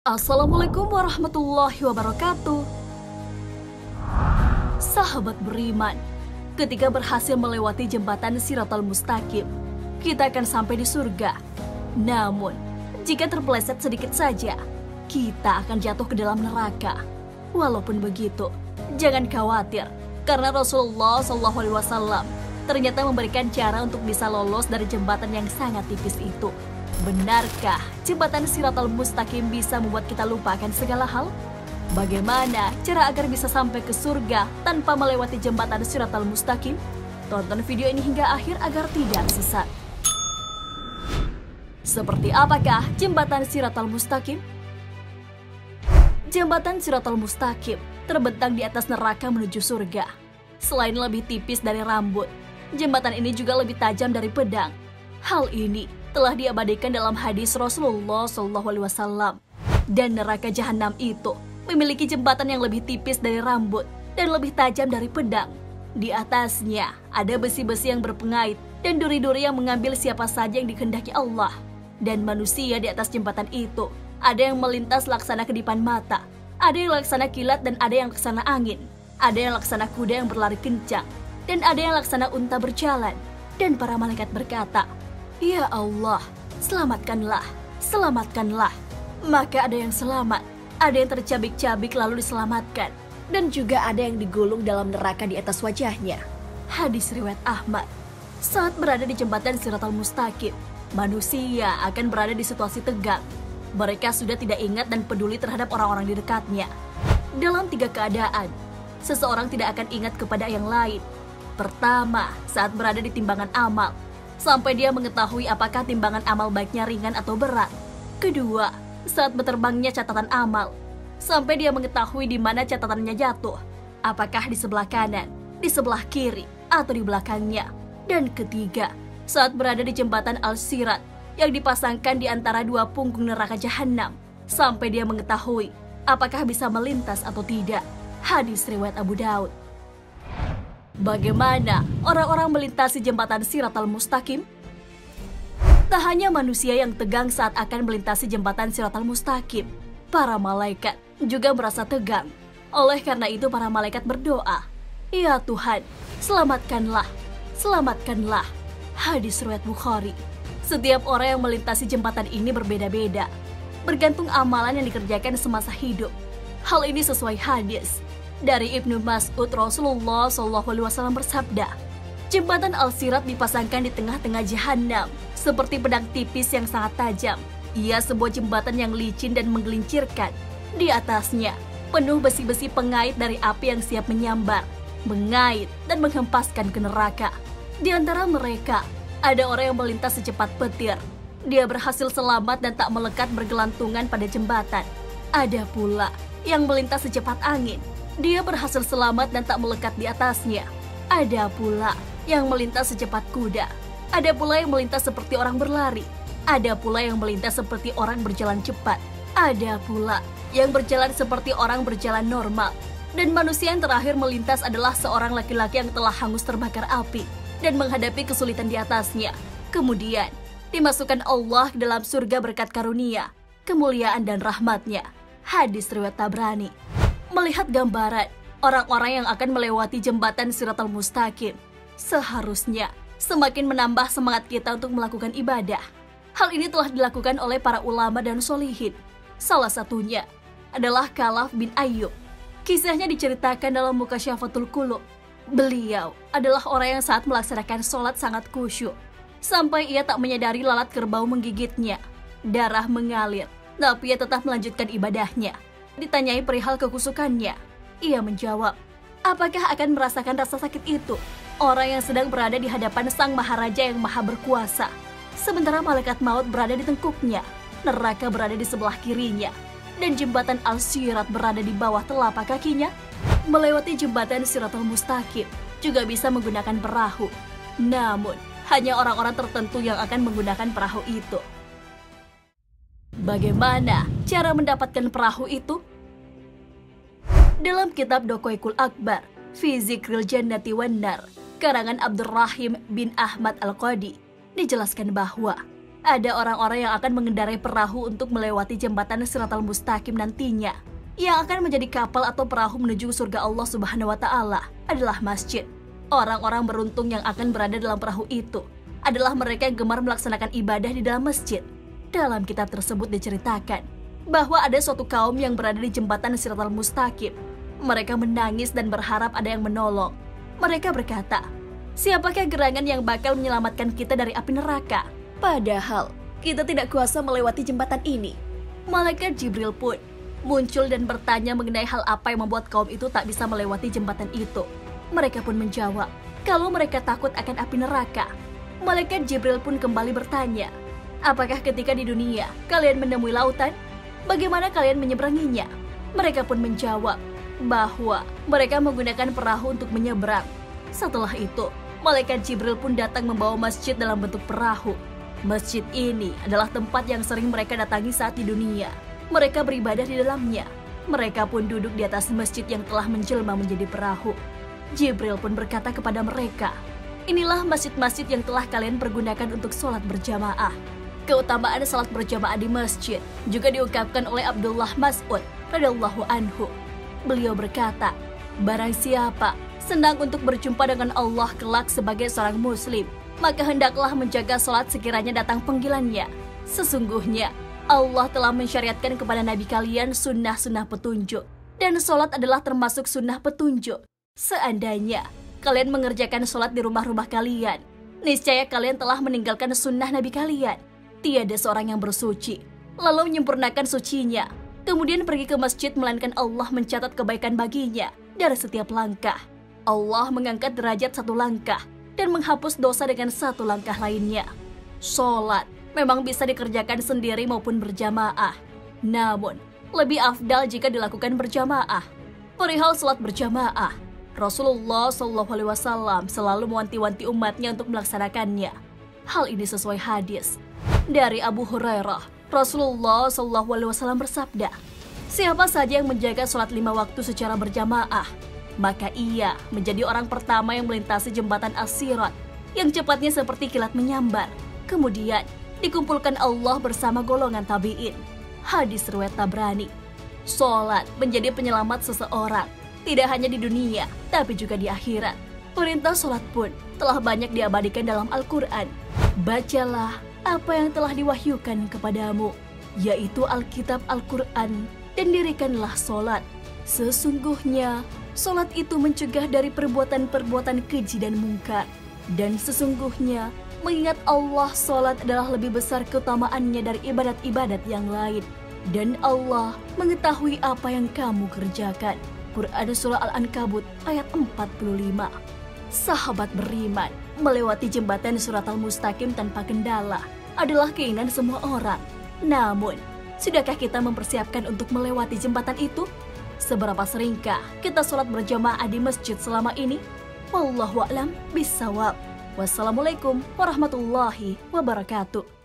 Assalamualaikum warahmatullahi wabarakatuh. Sahabat beriman, ketika berhasil melewati jembatan Shiratal Mustaqim, kita akan sampai di surga. Namun, jika terpeleset sedikit saja, kita akan jatuh ke dalam neraka. Walaupun begitu, jangan khawatir, karena Rasulullah SAW ternyata memberikan cara untuk bisa lolos dari jembatan yang sangat tipis itu. Benarkah jembatan Shiratal Mustaqim bisa membuat kita lupakan segala hal? Bagaimana cara agar bisa sampai ke surga tanpa melewati jembatan Shiratal Mustaqim? Tonton video ini hingga akhir agar tidak sesat. Seperti apakah jembatan Shiratal Mustaqim? Jembatan Shiratal Mustaqim terbentang di atas neraka menuju surga. Selain lebih tipis dari rambut, jembatan ini juga lebih tajam dari pedang. Hal ini telah diabadikan dalam hadis Rasulullah SAW. Dan neraka jahanam itu memiliki jembatan yang lebih tipis dari rambut dan lebih tajam dari pedang. Di atasnya ada besi-besi yang berpengait dan duri-duri yang mengambil siapa saja yang dikehendaki Allah. Dan manusia di atas jembatan itu ada yang melintas laksana kedipan mata, ada yang laksana kilat dan ada yang laksana angin, ada yang laksana kuda yang berlari kencang, dan ada yang laksana unta berjalan. Dan para malaikat berkata, "Ya Allah, selamatkanlah, selamatkanlah." Maka ada yang selamat, ada yang tercabik-cabik lalu diselamatkan, dan juga ada yang digulung dalam neraka di atas wajahnya. Hadis riwayat Ahmad. Saat berada di jembatan Shiratal Mustaqim, manusia akan berada di situasi tegang. Mereka sudah tidak ingat dan peduli terhadap orang-orang di dekatnya. Dalam 3 keadaan, seseorang tidak akan ingat kepada yang lain. Pertama, saat berada di timbangan amal, sampai dia mengetahui apakah timbangan amal baiknya ringan atau berat. Kedua, saat berterbangnya catatan amal, sampai dia mengetahui di mana catatannya jatuh, apakah di sebelah kanan, di sebelah kiri, atau di belakangnya. Dan ketiga, saat berada di jembatan Al-Sirat yang dipasangkan di antara 2 punggung neraka jahanam, sampai dia mengetahui apakah bisa melintas atau tidak. Hadis riwayat Abu Daud. Bagaimana orang-orang melintasi jembatan Shiratal Mustaqim? Tak hanya manusia yang tegang saat akan melintasi jembatan Shiratal Mustaqim, para malaikat juga merasa tegang. Oleh karena itu para malaikat berdoa, "Ya Tuhan, selamatkanlah, selamatkanlah." Hadis riwayat Bukhari. Setiap orang yang melintasi jembatan ini berbeda-beda, bergantung amalan yang dikerjakan semasa hidup. Hal ini sesuai hadis dari Ibnu Mas'ud. Rasulullah SAW bersabda, "Jembatan Al-Sirat dipasangkan di tengah-tengah jahanam seperti pedang tipis yang sangat tajam. Ia sebuah jembatan yang licin dan menggelincirkan. Di atasnya penuh besi-besi pengait dari api yang siap menyambar, mengait dan menghempaskan ke neraka. Di antara mereka ada orang yang melintas secepat petir. Dia berhasil selamat dan tak melekat bergelantungan pada jembatan. Ada pula yang melintas secepat angin. Dia berhasil selamat dan tak melekat di atasnya. Ada pula yang melintas secepat kuda. Ada pula yang melintas seperti orang berlari. Ada pula yang melintas seperti orang berjalan cepat. Ada pula yang berjalan seperti orang berjalan normal. Dan manusia yang terakhir melintas adalah seorang laki-laki yang telah hangus terbakar api dan menghadapi kesulitan di atasnya. Kemudian dimasukkan Allah ke dalam surga berkat karunia, kemuliaan dan rahmatnya." Hadis riwayat Tabrani. Melihat gambaran orang-orang yang akan melewati jembatan Shiratal Mustaqim, seharusnya semakin menambah semangat kita untuk melakukan ibadah. Hal ini telah dilakukan oleh para ulama dan sholihin. Salah satunya adalah Khalaf bin Ayyub. Kisahnya diceritakan dalam Mukasyafatul Qulub. Beliau adalah orang yang saat melaksanakan sholat sangat khusyuk, sampai ia tak menyadari lalat kerbau menggigitnya. Darah mengalir, tapi ia tetap melanjutkan ibadahnya. Ditanyai perihal kekusukannya, ia menjawab, "Apakah akan merasakan rasa sakit itu orang yang sedang berada di hadapan Sang Maharaja yang maha berkuasa, sementara malaikat maut berada di tengkuknya, neraka berada di sebelah kirinya, dan jembatan Al-Sirat berada di bawah telapak kakinya?" Melewati jembatan Shiratal Mustaqim juga bisa menggunakan perahu. Namun, hanya orang-orang tertentu yang akan menggunakan perahu itu. Bagaimana cara mendapatkan perahu itu? Dalam kitab Dokoikul Akbar, Fi Zikril Jannati wan Nar, karangan Abdurrahim bin Ahmad Al-Qadi, dijelaskan bahwa Ada orang-orang yang akan mengendarai perahu untuk melewati jembatan Shiratal Mustaqim nantinya. Yang akan menjadi kapal atau perahu menuju surga Allah Subhanahu wa Ta'ala adalah masjid. Orang-orang beruntung yang akan berada dalam perahu itu adalah mereka yang gemar melaksanakan ibadah di dalam masjid. Dalam kitab tersebut diceritakan bahwa ada suatu kaum yang berada di jembatan Shiratal Mustaqim. Mereka menangis dan berharap ada yang menolong. Mereka berkata, "Siapakah gerangan yang bakal menyelamatkan kita dari api neraka? Padahal kita tidak kuasa melewati jembatan ini." Malaikat Jibril pun muncul dan bertanya mengenai hal apa yang membuat kaum itu tak bisa melewati jembatan itu. Mereka pun menjawab, kalau mereka takut akan api neraka. Malaikat Jibril pun kembali bertanya, "Apakah ketika di dunia kalian menemui lautan? Bagaimana kalian menyeberanginya?" Mereka pun menjawab bahwa mereka menggunakan perahu untuk menyeberang. Setelah itu, Malaikat Jibril pun datang membawa masjid dalam bentuk perahu. Masjid ini adalah tempat yang sering mereka datangi saat di dunia. Mereka beribadah di dalamnya. Mereka pun duduk di atas masjid yang telah menjelma menjadi perahu. Jibril pun berkata kepada mereka, "Inilah masjid-masjid yang telah kalian pergunakan untuk sholat berjamaah." Keutamaan sholat berjamaah di masjid juga diungkapkan oleh Abdullah Mas'ud radhiyallahu anhu. Beliau berkata, "Barang siapa senang untuk berjumpa dengan Allah kelak sebagai seorang muslim, maka hendaklah menjaga sholat sekiranya datang panggilannya. Sesungguhnya Allah telah mensyariatkan kepada nabi kalian sunnah-sunnah petunjuk, dan sholat adalah termasuk sunnah petunjuk. Seandainya kalian mengerjakan sholat di rumah-rumah kalian, niscaya kalian telah meninggalkan sunnah nabi kalian. Tiada seorang yang bersuci, lalu menyempurnakan sucinya, kemudian pergi ke masjid melainkan Allah mencatat kebaikan baginya dari setiap langkah. Allah mengangkat derajat satu langkah dan menghapus dosa dengan satu langkah lainnya. Sholat memang bisa dikerjakan sendiri maupun berjamaah. Namun, lebih afdal jika dilakukan berjamaah. Perihal sholat berjamaah, Rasulullah SAW selalu mewanti-wanti umatnya untuk melaksanakannya. Hal ini sesuai hadis dari Abu Hurairah. Rasulullah SAW bersabda, "Siapa saja yang menjaga sholat 5 waktu secara berjamaah, maka ia menjadi orang pertama yang melintasi jembatan As-Sirat yang cepatnya seperti kilat menyambar. Kemudian dikumpulkan Allah bersama golongan tabi'in." Hadis riwayat Tabrani. Sholat menjadi penyelamat seseorang, tidak hanya di dunia, tapi juga di akhirat. Perintah sholat pun telah banyak diabadikan dalam Al-Quran. "Bacalah apa yang telah diwahyukan kepadamu, yaitu Alkitab Al-Quran, dan dirikanlah sholat. Sesungguhnya sholat itu mencegah dari perbuatan-perbuatan keji dan mungkar. Dan sesungguhnya mengingat Allah, sholat adalah lebih besar keutamaannya dari ibadat-ibadat yang lain. Dan Allah mengetahui apa yang kamu kerjakan." Quran Surah Al-Ankabut ayat 45. Sahabat beriman, melewati jembatan Shiratal Mustaqim tanpa kendala adalah keinginan semua orang. Namun, sudahkah kita mempersiapkan untuk melewati jembatan itu? Seberapa seringkah kita sholat berjamaah di masjid selama ini? Wallahu a'lam bishawab. Wassalamualaikum warahmatullahi wabarakatuh.